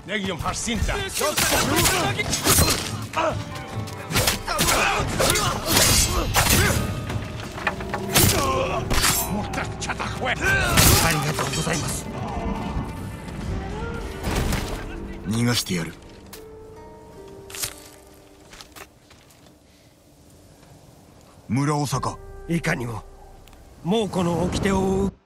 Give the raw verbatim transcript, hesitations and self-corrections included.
Legium Harsinta.ありがとうございます。逃がしてやる。村長。いかにも。もうこの掟を追う。